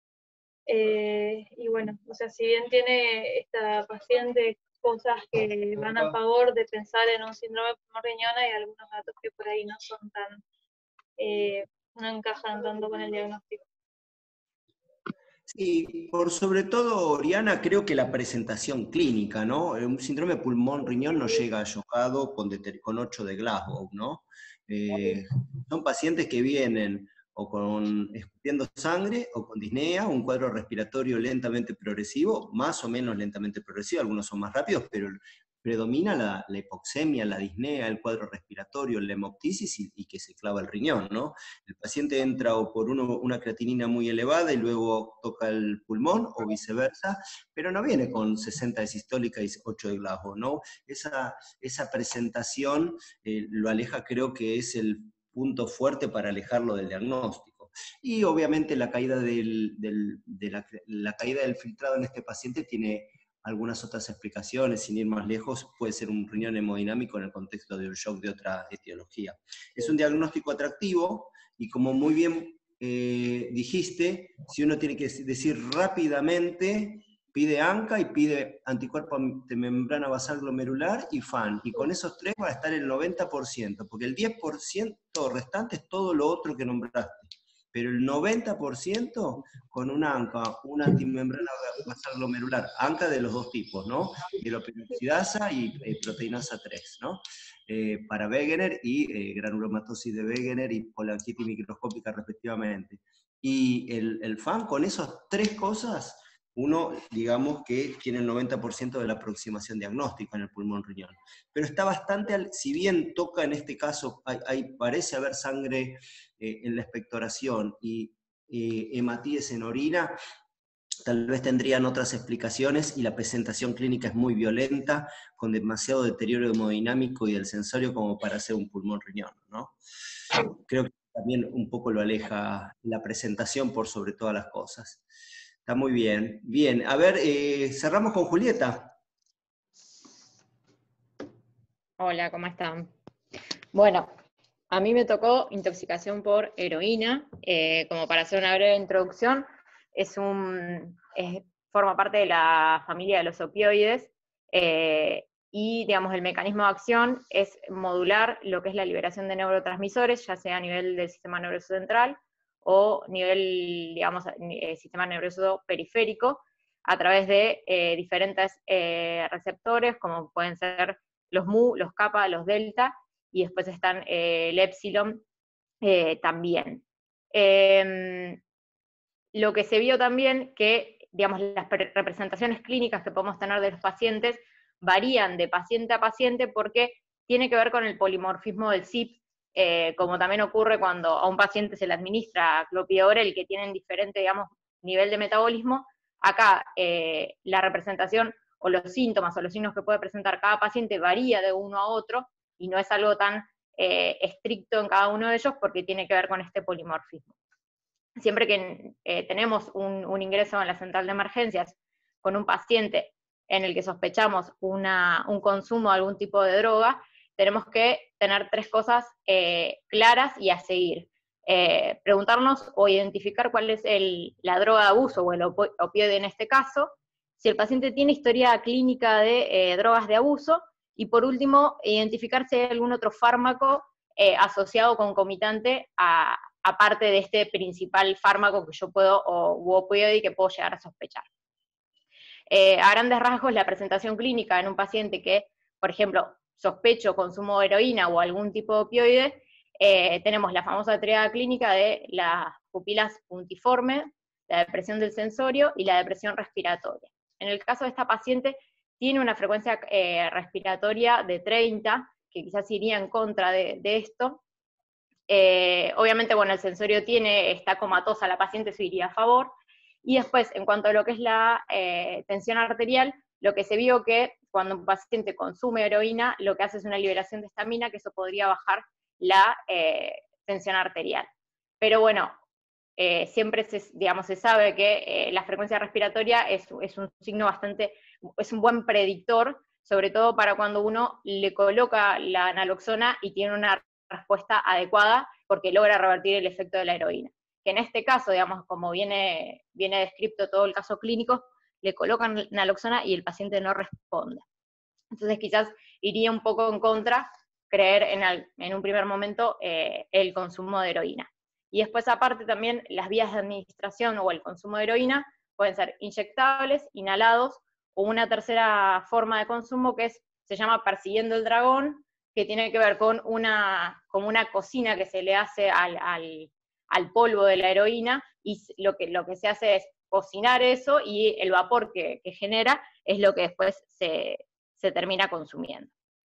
Eh, y bueno, o sea, si bien tiene esta paciente cosas que van a favor de pensar en un síndrome de pulmón-riñón, hay algunos datos que por ahí no son tan, eh, no encajan tanto con el diagnóstico. Sí, por sobre todo, Oriana, creo que la presentación clínica, ¿no? Un síndrome de pulmón-riñón no llega ayocado con, con ocho de Glasgow, ¿no? Eh, son pacientes que vienen o con escupiendo sangre, o con disnea, un cuadro respiratorio lentamente progresivo, más o menos lentamente progresivo, algunos son más rápidos, pero predomina la, la hipoxemia, la disnea, el cuadro respiratorio, la hemoptisis y, y que se clava el riñón, ¿no? El paciente entra o por uno, una creatinina muy elevada y luego toca el pulmón o viceversa, pero no viene con sesenta de sistólica y ocho de Glasgow, ¿no? Esa, esa presentación eh, lo aleja, creo que es el punto fuerte para alejarlo del diagnóstico. Y obviamente la caída del, del, de la, la caída del filtrado en este paciente tiene algunas otras explicaciones, sin ir más lejos, puede ser un riñón hemodinámico en el contexto de un shock de otra etiología. Es un diagnóstico atractivo, y como muy bien eh, dijiste, si uno tiene que decir rápidamente, pide ANCA y pide anticuerpo de membrana basal glomerular y F A N, y con esos tres va a estar el noventa por ciento, porque el diez por ciento restante es todo lo otro que nombraste. Pero el noventa por ciento con una ANCA, una antimembrana basal glomerular, ANCA de los dos tipos, ¿no? Mieloperoxidasa y eh, proteinasa tres, ¿no? Eh, para Wegener y eh, granulomatosis de Wegener y polangitis microscópica respectivamente. Y el, el F A N con esas tres cosas, uno, digamos que tiene el noventa por ciento de la aproximación diagnóstica en el pulmón riñón. Pero está bastante, al, si bien toca en este caso, hay, hay, parece haber sangre eh, en la expectoración y eh, hematíes en orina, tal vez tendrían otras explicaciones, y la presentación clínica es muy violenta, con demasiado deterioro hemodinámico y del sensorio como para hacer un pulmón riñón, ¿no? Creo que también un poco lo aleja la presentación por sobre todas las cosas. Está muy bien. Bien, a ver, eh, cerramos con Julieta. Hola, ¿cómo están? Bueno, a mí me tocó intoxicación por heroína. Eh, como para hacer una breve introducción, es un, es, forma parte de la familia de los opioides, eh, y digamos el mecanismo de acción es modular lo que es la liberación de neurotransmisores, ya sea a nivel del sistema nervioso central o nivel, digamos, eh, sistema nervioso periférico, a través de eh, diferentes eh, receptores, como pueden ser los mu, los kappa, los delta, y después están eh, el epsilon eh, también. Eh, lo que se vio también que, digamos, las representaciones clínicas que podemos tener de los pacientes varían de paciente a paciente porque tiene que ver con el polimorfismo del C I P, eh, como también ocurre cuando a un paciente se le administra clopidogrel, que tienen diferente, digamos, nivel de metabolismo. Acá eh, la representación o los síntomas o los signos que puede presentar cada paciente varía de uno a otro, y no es algo tan eh, estricto en cada uno de ellos porque tiene que ver con este polimorfismo. Siempre que eh, tenemos un, un ingreso en la central de emergencias con un paciente en el que sospechamos una, un consumo de algún tipo de droga, tenemos que tener tres cosas eh, claras y a seguir. Eh, preguntarnos o identificar cuál es el, la droga de abuso o el opioide en este caso, si el paciente tiene historia clínica de eh, drogas de abuso, y por último, identificar si hay algún otro fármaco eh, asociado concomitante a, aparte de este principal fármaco que yo puedo, o u opioide que puedo llegar a sospechar. Eh, a grandes rasgos, la presentación clínica en un paciente que, por ejemplo, sospecho consumo de heroína o algún tipo de opioide, eh, tenemos la famosa triada clínica de las pupilas puntiformes, la depresión del sensorio y la depresión respiratoria. En el caso de esta paciente, tiene una frecuencia eh, respiratoria de treinta, que quizás iría en contra de, de esto. Eh, obviamente, bueno, el sensorio tiene, está comatosa la paciente, eso iría a favor. Y después, en cuanto a lo que es la eh, tensión arterial, lo que se vio que cuando un paciente consume heroína, lo que hace es una liberación de estamina, que eso podría bajar la eh, tensión arterial. Pero bueno, eh, siempre se, digamos, se sabe que eh, la frecuencia respiratoria es, es un signo bastante, es un buen predictor, sobre todo para cuando uno le coloca la naloxona y tiene una respuesta adecuada, porque logra revertir el efecto de la heroína. Que en este caso, digamos, como viene, viene descrito todo el caso clínico, le colocan naloxona y el paciente no responde. Entonces quizás iría un poco en contra creer en, el, en un primer momento eh, el consumo de heroína. Y después aparte también las vías de administración o el consumo de heroína pueden ser inyectables, inhalados, o una tercera forma de consumo que es, se llama persiguiendo el dragón, que tiene que ver con una, como una cocina que se le hace al, al, al polvo de la heroína, y lo que, lo que se hace es cocinar eso, y el vapor que, que genera es lo que después se, se termina consumiendo.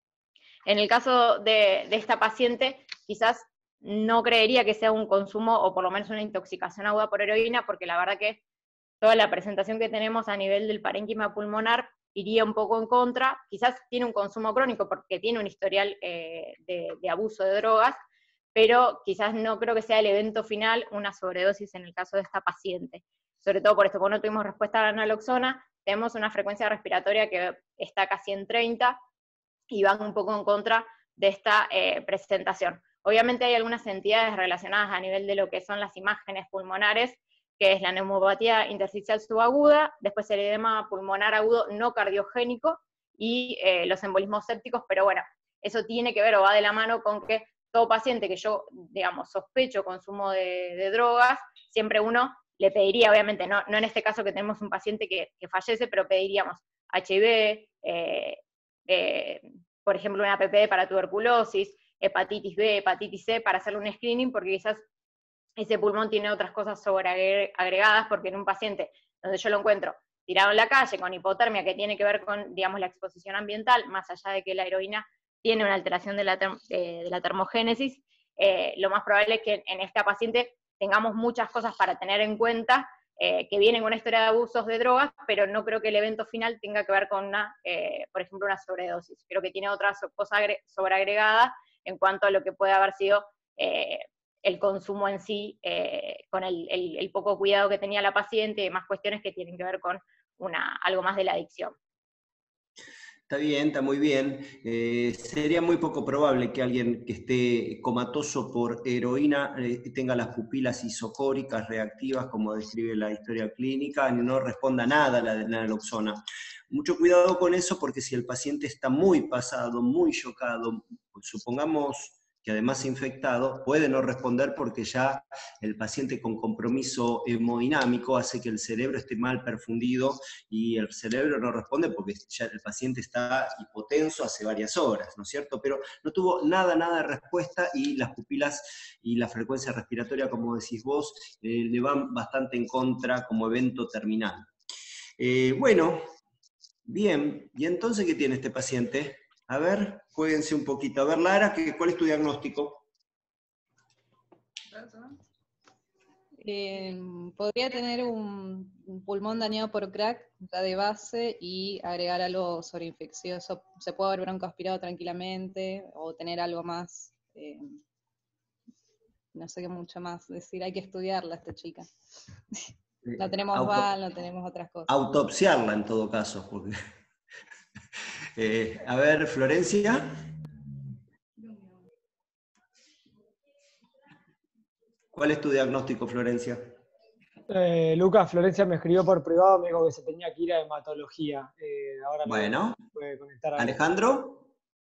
En el caso de, de esta paciente, quizás no creería que sea un consumo, o por lo menos una intoxicación aguda por heroína, porque la verdad que toda la presentación que tenemos a nivel del parénquima pulmonar iría un poco en contra. Quizás tiene un consumo crónico porque tiene un historial eh, de, de abuso de drogas, pero quizás no creo que sea el evento final una sobredosis en el caso de esta paciente. Sobre todo por esto, cuando no tuvimos respuesta a la naloxona, tenemos una frecuencia respiratoria que está casi en treinta, y van un poco en contra de esta eh, presentación. Obviamente hay algunas entidades relacionadas a nivel de lo que son las imágenes pulmonares, que es la neumopatía intersticial subaguda, después el edema pulmonar agudo no cardiogénico, y eh, los embolismos sépticos, pero bueno, eso tiene que ver o va de la mano con que todo paciente que yo, digamos, sospecho consumo de, de drogas, siempre uno le pediría, obviamente, no, no en este caso que tenemos un paciente que, que fallece, pero pediríamos H I V, eh, eh, por ejemplo, una P P D para tuberculosis, hepatitis B, hepatitis C, para hacerle un screening, porque quizás ese pulmón tiene otras cosas sobreagregadas, porque en un paciente donde yo lo encuentro tirado en la calle con hipotermia, que tiene que ver con, digamos, la exposición ambiental, más allá de que la heroína tiene una alteración de la, eh, de la termogénesis, eh, lo más probable es que en esta paciente tengamos muchas cosas para tener en cuenta, eh, que vienen con una historia de abusos de drogas, pero no creo que el evento final tenga que ver con una, eh, por ejemplo, una sobredosis. Creo que tiene otras cosas sobreagregadas en cuanto a lo que puede haber sido eh, el consumo en sí, eh, con el, el, el poco cuidado que tenía la paciente, y más cuestiones que tienen que ver con una, algo más de la adicción. Está bien, está muy bien. Eh, sería muy poco probable que alguien que esté comatoso por heroína eh, tenga las pupilas isocóricas reactivas, como describe la historia clínica, y no responda nada a la, la naloxona. Mucho cuidado con eso, porque si el paciente está muy pasado, muy chocado, pues supongamos que además infectado, puede no responder porque ya el paciente con compromiso hemodinámico hace que el cerebro esté mal perfundido, y el cerebro no responde porque ya el paciente está hipotenso hace varias horas, ¿no es cierto? Pero no tuvo nada, nada de respuesta, y las pupilas y la frecuencia respiratoria, como decís vos, eh, le van bastante en contra como evento terminal. Eh, bueno, bien, ¿y entonces qué tiene este paciente? A ver, jueguense un poquito. A ver, Lara, ¿cuál es tu diagnóstico? Eh, podría tener un, un pulmón dañado por crack ya de base, y agregar algo sobreinfeccioso. Se puede haber broncoaspirado tranquilamente, o tener algo más, eh, no sé qué mucho más decir, hay que estudiarla esta chica. No tenemos Auto, V A L, no tenemos otras cosas. Autopsiarla en todo caso. Porque... eh, a ver, Florencia. ¿Cuál es tu diagnóstico, Florencia? Eh, Lucas, Florencia me escribió por privado, me dijo que se tenía que ir a hematología. Eh, ahora bueno, no puede conectar a Alejandro.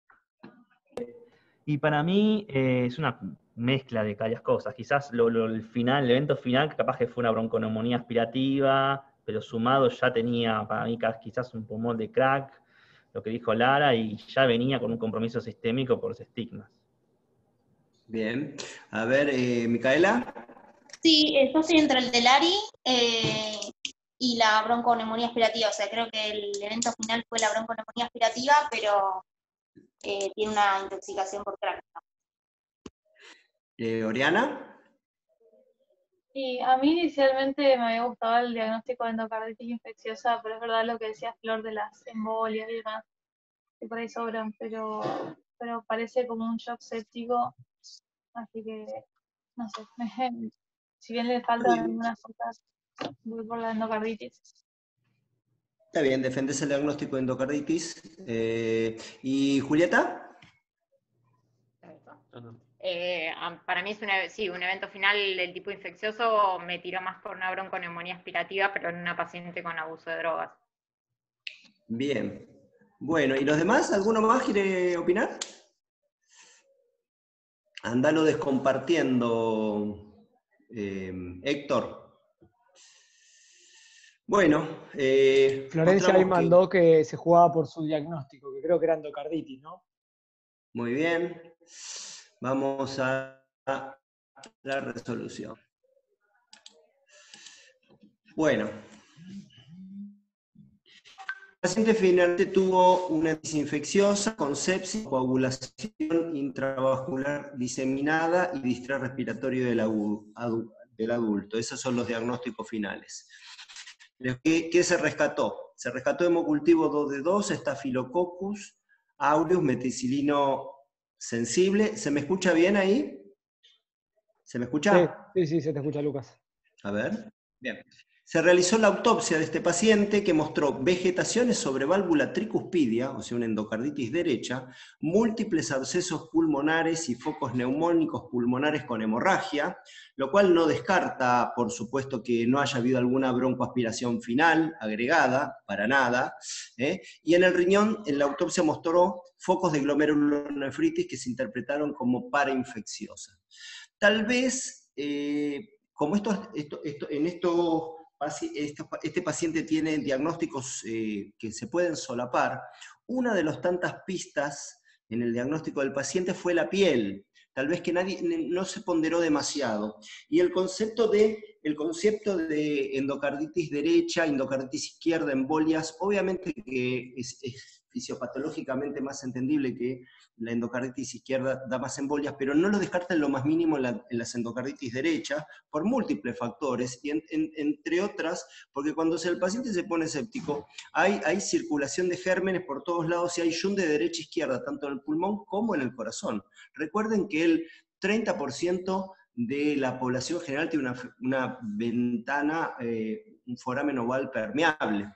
Y para mí eh, es una mezcla de varias cosas. Quizás lo, lo, el final, el evento final, capaz que fue una bronconeumonía aspirativa, pero sumado ya tenía para mí quizás un pulmón de crack, lo que dijo Lara, y ya venía con un compromiso sistémico por los estigmas. Bien. A ver, eh, Micaela. Sí, yo estoy entre el Delari eh, y la bronconeumonía aspirativa. O sea, creo que el evento final fue la bronconeumonía aspirativa, pero eh, tiene una intoxicación por crack. Eh, ¿Oriana? Y a mí inicialmente me había gustado el diagnóstico de endocarditis infecciosa, pero es verdad lo que decía Flor de las embolias y demás, que por ahí sobran, pero, pero parece como un shock séptico, así que, no sé, si bien le faltan algunas cosas, voy por la endocarditis. Está bien, defendés el diagnóstico de endocarditis. Eh, ¿Y Julieta? Eh, para mí es una, sí, un evento final del tipo infeccioso, me tiró más por una bronconeumonía aspirativa, pero en una paciente con abuso de drogas. Bien. Bueno, ¿y los demás? ¿Alguno más quiere opinar? Andalo descompartiendo, eh, Héctor. Bueno, eh, Florencia ahí mandó que... que se jugaba por su diagnóstico, que creo que era endocarditis, ¿no? Muy bien. Vamos a la resolución. Bueno. El paciente finalmente tuvo una crisis infecciosa con sepsis, coagulación intravascular diseminada y distrés respiratorio del, adu del adulto. Esos son los diagnósticos finales. ¿Qué, qué se rescató? Se rescató hemocultivo dos D dos, Staphylococcus aureus, meticilino sensible. ¿Se me escucha bien ahí? ¿Se me escucha? Sí, sí, sí, se te escucha, Lucas. A ver. Bien. Se realizó la autopsia de este paciente que mostró vegetaciones sobre válvula tricuspidia, o sea, una endocarditis derecha, múltiples abscesos pulmonares y focos neumónicos pulmonares con hemorragia, lo cual no descarta, por supuesto, que no haya habido alguna broncoaspiración final agregada, para nada, ¿eh? Y en el riñón, en la autopsia mostró focos de glomerulonefritis que se interpretaron como parainfecciosa. Tal vez, eh, como esto, esto, esto, en estos este paciente tiene diagnósticos eh, que se pueden solapar, una de las tantas pistas en el diagnóstico del paciente fue la piel, tal vez que nadie, no se ponderó demasiado, y el concepto de, el concepto de endocarditis derecha, endocarditis izquierda, embolias, obviamente que es, es fisiopatológicamente más entendible que la endocarditis izquierda da más embolias, pero no lo descartan lo más mínimo en, la, en las endocarditis derechas, por múltiples factores, y en, en, entre otras, porque cuando el paciente se pone séptico, hay, hay circulación de gérmenes por todos lados, y hay yunde de derecha e izquierda, tanto en el pulmón como en el corazón. Recuerden que el treinta por ciento de la población general tiene una, una ventana, eh, un foramen oval permeable.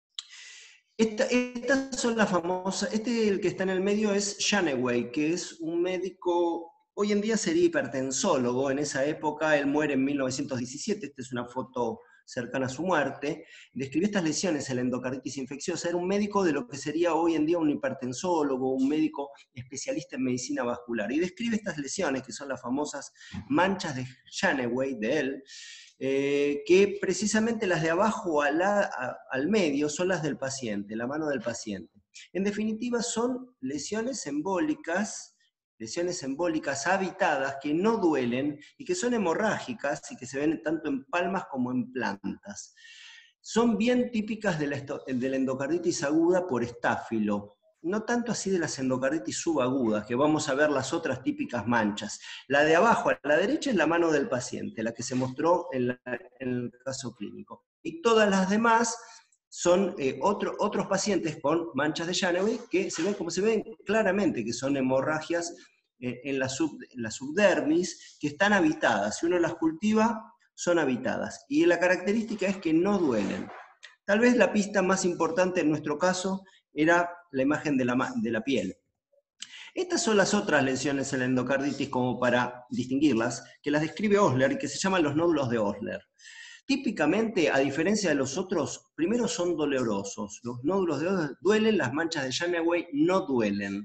Esta, estas son las famosas, este el que está en el medio es Janeway, que es un médico, hoy en día sería hipertensólogo, en esa época él muere en mil novecientos diecisiete, esta es una foto cercana a su muerte, describió estas lesiones en la endocarditis infecciosa, era un médico de lo que sería hoy en día un hipertensólogo, un médico especialista en medicina vascular, y describe estas lesiones, que son las famosas manchas de Janeway de él, Eh, que precisamente las de abajo a la, a, al medio son las del paciente, la mano del paciente. En definitiva son lesiones embólicas, lesiones embólicas habitadas que no duelen y que son hemorrágicas y que se ven tanto en palmas como en plantas. Son bien típicas de la, de la endocarditis aguda por estáfilo. No tanto así de las endocarditis subagudas, que vamos a ver las otras típicas manchas. La de abajo a la derecha es la mano del paciente, la que se mostró en, la, en el caso clínico. Y todas las demás son eh, otro, otros pacientes con manchas de Janeway que se ven como se ven claramente, que son hemorragias eh, en, la sub, en la subdermis, que están habitadas. Si uno las cultiva, son habitadas. Y la característica es que no duelen. Tal vez la pista más importante en nuestro caso era la imagen de la, de la piel. Estas son las otras lesiones en la endocarditis, como para distinguirlas, que las describe Osler y que se llaman los nódulos de Osler. Típicamente, a diferencia de los otros, primero son dolorosos. Los nódulos de Osler duelen, las manchas de Janeway no duelen.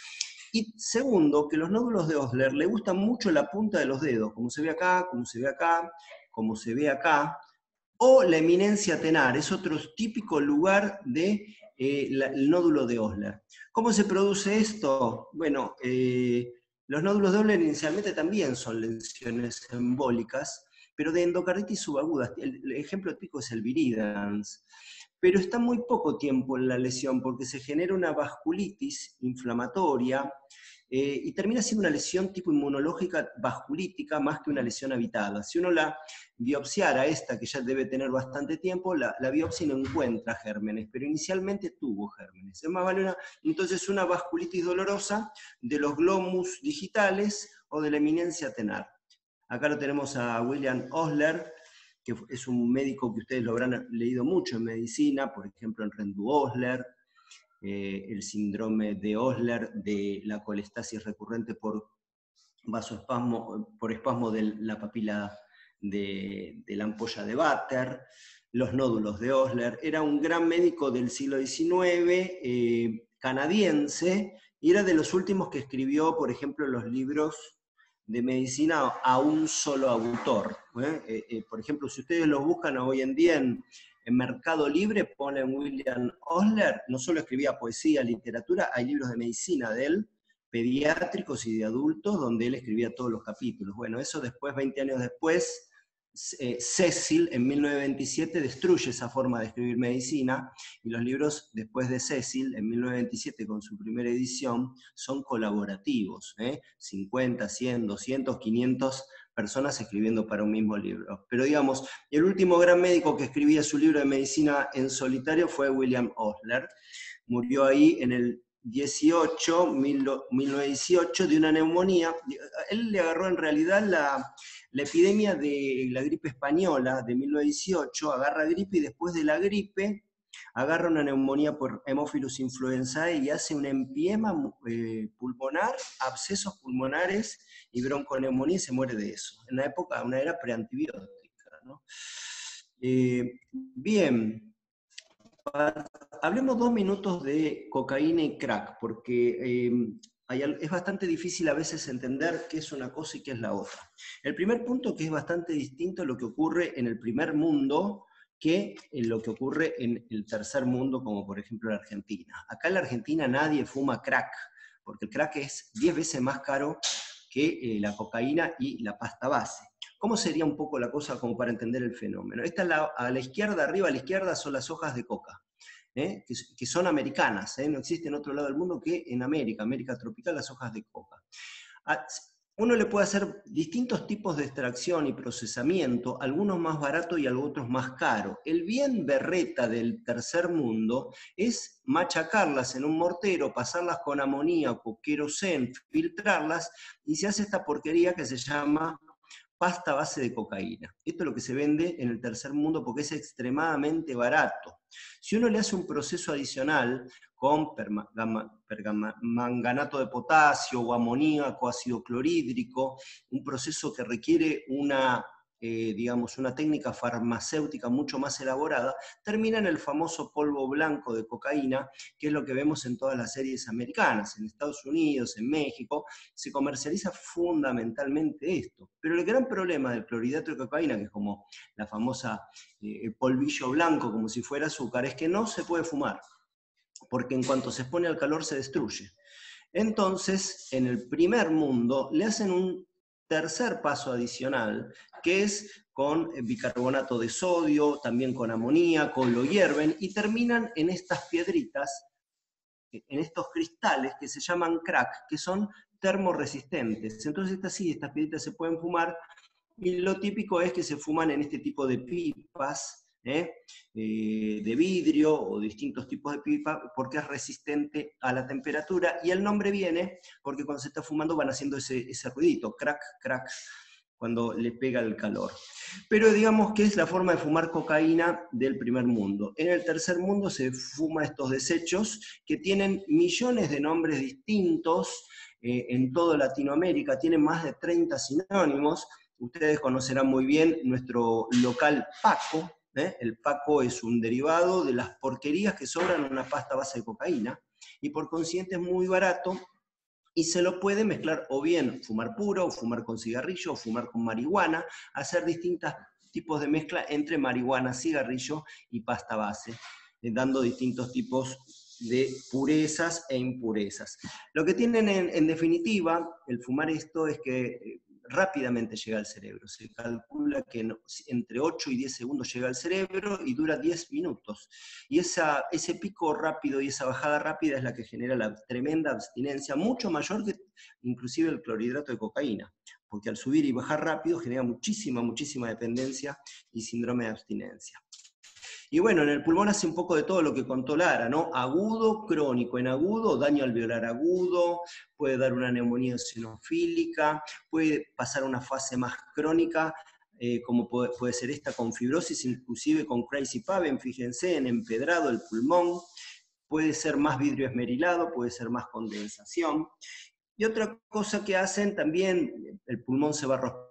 Y segundo, que los nódulos de Osler le gustan mucho la punta de los dedos, como se ve acá, como se ve acá, como se ve acá, o la eminencia tenar, es otro típico lugar de Eh, la, el nódulo de Osler. ¿Cómo se produce esto? Bueno, eh, los nódulos de Osler inicialmente también son lesiones embólicas, pero de endocarditis subaguda. El, el ejemplo típico es el viridans. Pero está muy poco tiempo en la lesión porque se genera una vasculitis inflamatoria eh, y termina siendo una lesión tipo inmunológica vasculítica más que una lesión habitada. Si uno la biopsiara, esta que ya debe tener bastante tiempo, la, la biopsia no encuentra gérmenes, pero inicialmente tuvo gérmenes. Es más, vale una, entonces una vasculitis dolorosa de los glomus digitales o de la eminencia tenar. Acá lo tenemos a William Osler, que es un médico que ustedes lo habrán leído mucho en medicina, por ejemplo en Rendu-Osler, eh, el síndrome de Osler de la colestasis recurrente por vasoespasmo, por espasmo de la papila de, de la ampolla de Vater, los nódulos de Osler. Era un gran médico del siglo diecinueve, eh, canadiense, y era de los últimos que escribió, por ejemplo, los libros de medicina a un solo autor. ¿eh? Eh, eh, por ejemplo, si ustedes los buscan hoy en día en, en Mercado Libre, ponen William Osler, no solo escribía poesía, literatura, hay libros de medicina de él, pediátricos y de adultos, donde él escribía todos los capítulos. Bueno, eso después, veinte años después, eh, Cecil, en mil novecientos veintisiete, destruye esa forma de escribir medicina, y los libros, después de Cecil, en mil novecientos veintisiete, con su primera edición, son colaborativos, ¿eh? cincuenta, cien, doscientos, quinientas personas escribiendo para un mismo libro. Pero digamos, el último gran médico que escribía su libro de medicina en solitario fue William Osler. Murió ahí en el dieciocho, mil novecientos dieciocho, de una neumonía. Él le agarró en realidad la, la epidemia de la gripe española de mil novecientos dieciocho, agarra gripe y después de la gripe agarra una neumonía por Haemophilus influenzae y hace un empiema eh, pulmonar, abscesos pulmonares y bronconeumonía, y se muere de eso. En una época, una era preantibiótica, ¿no? Eh, bien, hablemos dos minutos de cocaína y crack, porque eh, hay, es bastante difícil a veces entender qué es una cosa y qué es la otra. El primer punto, que es bastante distinto a lo que ocurre en el primer mundo que en lo que ocurre en el tercer mundo, como por ejemplo la Argentina. Acá en la Argentina nadie fuma crack, porque el crack es diez veces más caro que eh, la cocaína y la pasta base. ¿Cómo sería un poco la cosa como para entender el fenómeno? Esta es la, a la izquierda, arriba a la izquierda, son las hojas de coca, ¿eh? que, que son americanas, ¿eh? No existe en otro lado del mundo que en América, América tropical, las hojas de coca. Ah, uno le puede hacer distintos tipos de extracción y procesamiento, algunos más baratos y otros más caros. El bien berreta del tercer mundo es machacarlas en un mortero, pasarlas con amoníaco, querosén, filtrarlas, y se hace esta porquería que se llama pasta base de cocaína. Esto es lo que se vende en el tercer mundo porque es extremadamente barato. Si uno le hace un proceso adicional con permanganato de potasio o amoníaco, ácido clorhídrico, un proceso que requiere una, eh, digamos, una técnica farmacéutica mucho más elaborada, termina en el famoso polvo blanco de cocaína, que es lo que vemos en todas las series americanas. En Estados Unidos, en México, se comercializa fundamentalmente esto. Pero el gran problema del clorhidrato de cocaína, que es como la famosa eh, polvillo blanco, como si fuera azúcar, es que no se puede fumar, porque en cuanto se expone al calor se destruye. Entonces, en el primer mundo le hacen un tercer paso adicional, que es con bicarbonato de sodio, también con amoníaco, lo hierven y terminan en estas piedritas, en estos cristales que se llaman crack, que son termoresistentes. Entonces estas sí, estas piedritas se pueden fumar, y lo típico es que se fuman en este tipo de pipas, ¿eh? Eh, de vidrio o distintos tipos de pipa, porque es resistente a la temperatura, y el nombre viene porque cuando se está fumando van haciendo ese, ese ruidito, crack, crack, cuando le pega el calor. Pero digamos que es la forma de fumar cocaína del primer mundo. En el tercer mundo se fuma estos desechos que tienen millones de nombres distintos eh, en toda Latinoamérica, tienen más de treinta sinónimos. Ustedes conocerán muy bien nuestro local Paco. ¿Eh? El Paco es un derivado de las porquerías que sobran en una pasta base de cocaína, y por consiguiente es muy barato, y se lo puede mezclar o bien fumar puro, o fumar con cigarrillo, o fumar con marihuana, hacer distintos tipos de mezcla entre marihuana, cigarrillo y pasta base, eh, dando distintos tipos de purezas e impurezas. Lo que tienen en, en definitiva, el fumar esto, es que eh, rápidamente llega al cerebro. Se calcula que no, entre ocho y diez segundos llega al cerebro y dura diez minutos. Y esa, ese pico rápido y esa bajada rápida es la que genera la tremenda abstinencia, mucho mayor que inclusive el clorhidrato de cocaína, porque al subir y bajar rápido genera muchísima, muchísima dependencia y síndrome de abstinencia. Y bueno, en el pulmón hace un poco de todo lo que contó Lara, ¿no? Agudo, crónico. En agudo, daño alveolar agudo, puede dar una neumonía eosinofílica, puede pasar a una fase más crónica, eh, como puede, puede ser esta con fibrosis, inclusive con crazy paven, fíjense, en empedrado el pulmón, puede ser más vidrio esmerilado, puede ser más condensación. Y otra cosa que hacen también, el pulmón se va a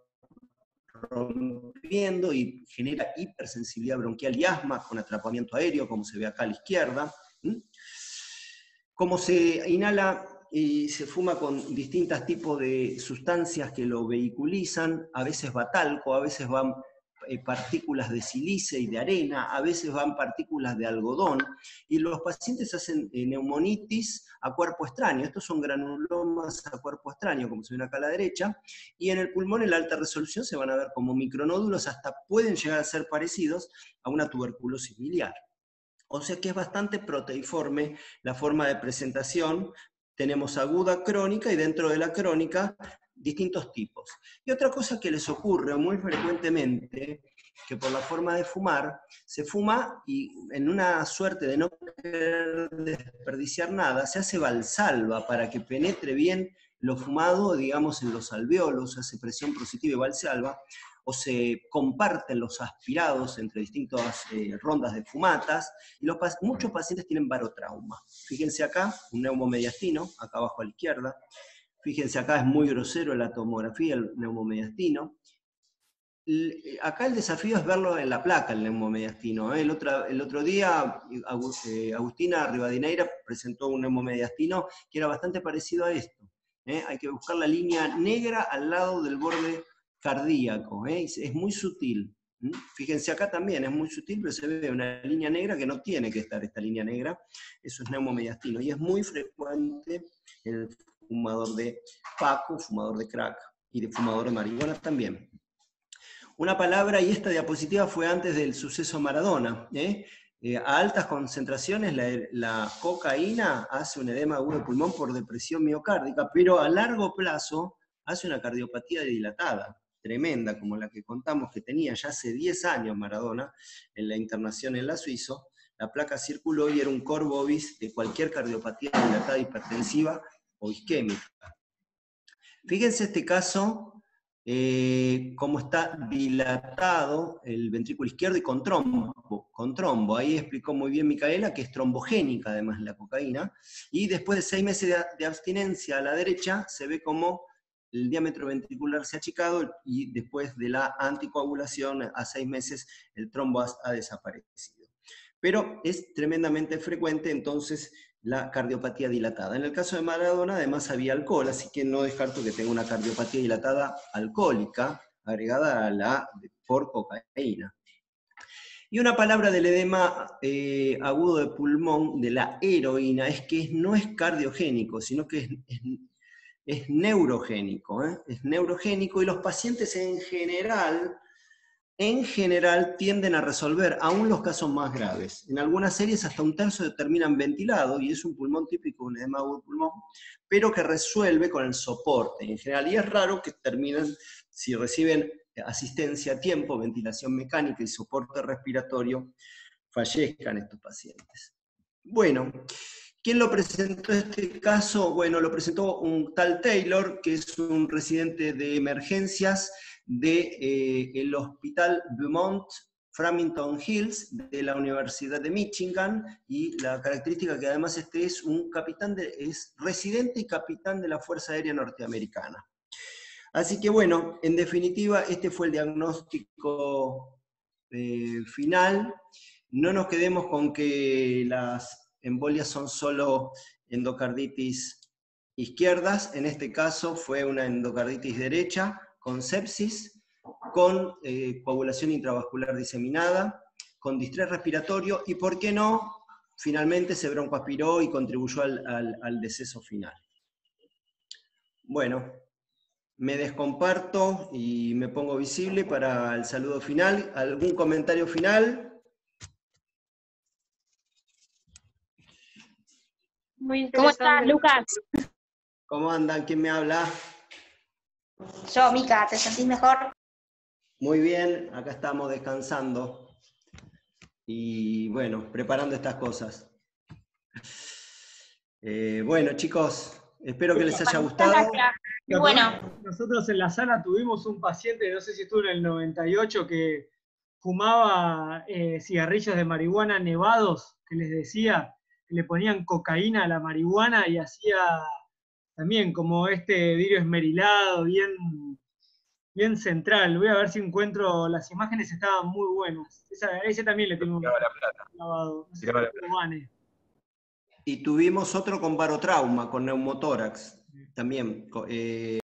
rompiendo y genera hipersensibilidad bronquial y asma con atrapamiento aéreo, como se ve acá a la izquierda. ¿Mm? Como se inhala y se fuma con distintos tipos de sustancias que lo vehiculizan, a veces va talco, a veces va eh, partículas de silice y de arena, a veces van partículas de algodón, y los pacientes hacen eh, neumonitis a cuerpo extraño. Estos son granulomas a cuerpo extraño, como se ven acá a la derecha, y en el pulmón en la alta resolución se van a ver como micronódulos, hasta pueden llegar a ser parecidos a una tuberculosis biliar. O sea que es bastante proteiforme la forma de presentación. Tenemos aguda, crónica, y dentro de la crónica distintos tipos. Y otra cosa que les ocurre muy frecuentemente, que por la forma de fumar, se fuma y en una suerte de no querer desperdiciar nada, se hace valsalva para que penetre bien lo fumado, digamos, en los alveolos, se hace presión positiva y valsalva, o se comparten los aspirados entre distintas eh, rondas de fumatas, y los, muchos pacientes tienen barotrauma. Fíjense acá, un neumomediastino, acá abajo a la izquierda. Fíjense acá, es muy grosero la tomografía, el neumomediastino. Acá el desafío es verlo en la placa, el neumomediastino. ¿eh? El, otro, el otro día, Agustina Rivadineira presentó un neumomediastino que era bastante parecido a esto. ¿eh? Hay que buscar la línea negra al lado del borde cardíaco. ¿eh? Es muy sutil. ¿eh? Fíjense acá también, es muy sutil, pero se ve una línea negra que no tiene que estar esta línea negra. Eso es neumomediastino. Y es muy frecuente en el fumador de paco, fumador de crack, y de fumador de marihuana también. Una palabra, y esta diapositiva fue antes del suceso Maradona. ¿eh? Eh, a altas concentraciones la, la cocaína hace un edema agudo de pulmón por depresión miocárdica, pero a largo plazo hace una cardiopatía dilatada, tremenda, como la que contamos que tenía ya hace diez años Maradona, en la internación en la Suizo. La placa circuló y era un core bovis de cualquier cardiopatía dilatada hipertensiva o isquémica. Fíjense este caso, eh, cómo está dilatado el ventrículo izquierdo y con trombo, con trombo. Ahí explicó muy bien Micaela que es trombogénica además la cocaína, y después de seis meses de, de abstinencia a la derecha se ve como el diámetro ventricular se ha achicado, y después de la anticoagulación a seis meses el trombo ha, ha desaparecido. Pero es tremendamente frecuente entonces la cardiopatía dilatada. En el caso de Maradona además había alcohol, así que no descarto que tenga una cardiopatía dilatada alcohólica, agregada a la por cocaína. Y una palabra del edema eh, agudo de pulmón, de la heroína, es que no es cardiogénico, sino que es, es, es neurogénico. ¿eh? Es neurogénico, y los pacientes en general... en general tienden a resolver, aún los casos más graves. En algunas series hasta un tercio terminan ventilado, y es un pulmón típico, un edema agudo de pulmón, pero que resuelve con el soporte en general, y es raro que terminen, si reciben asistencia a tiempo, ventilación mecánica y soporte respiratorio, fallezcan estos pacientes. Bueno, ¿quién lo presentó este caso? Bueno, lo presentó un tal Taylor, que es un residente de emergencias del de, eh, Hospital Beaumont Farmington Hills de la Universidad de Michigan, y la característica que además este es un capitán, de, es residente y capitán de la Fuerza Aérea Norteamericana. Así que bueno, en definitiva, este fue el diagnóstico eh, final. No nos quedemos con que las embolias son solo endocarditis izquierdas, en este caso fue una endocarditis derecha, con sepsis, con eh, coagulación intravascular diseminada, con distrés respiratorio, y por qué no, finalmente se broncoaspiró y contribuyó al, al, al deceso final. Bueno, me descomparto y me pongo visible para el saludo final. ¿Algún comentario final? Muy ¿Cómo estás, Lucas? ¿Cómo andan? ¿Quién me habla? Yo, Mica, ¿te sentís mejor? Muy bien, acá estamos descansando y bueno, preparando estas cosas. Eh, bueno, chicos, espero que les haya gustado. Muy bueno. Nosotros en la sala tuvimos un paciente, no sé si estuvo en el noventa y ocho, que fumaba eh, cigarrillos de marihuana nevados, que les decía que le ponían cocaína a la marihuana y hacía también como este vidrio esmerilado, bien, bien central. Voy a ver si encuentro, las imágenes estaban muy buenas. Esa, ese también le tengo un lavado. No sé si y tuvimos otro con barotrauma, con neumotórax, también. Eh,